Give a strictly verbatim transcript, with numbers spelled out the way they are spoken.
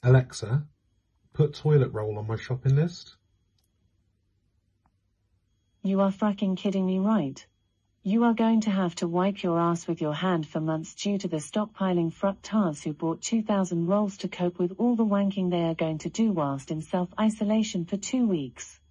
Alexa, put toilet roll on my shopping list. You are fracking kidding me, right? You are going to have to wipe your ass with your hand for months due to the stockpiling fructards who bought two thousand rolls to cope with all the wanking they are going to do whilst in self-isolation for two weeks.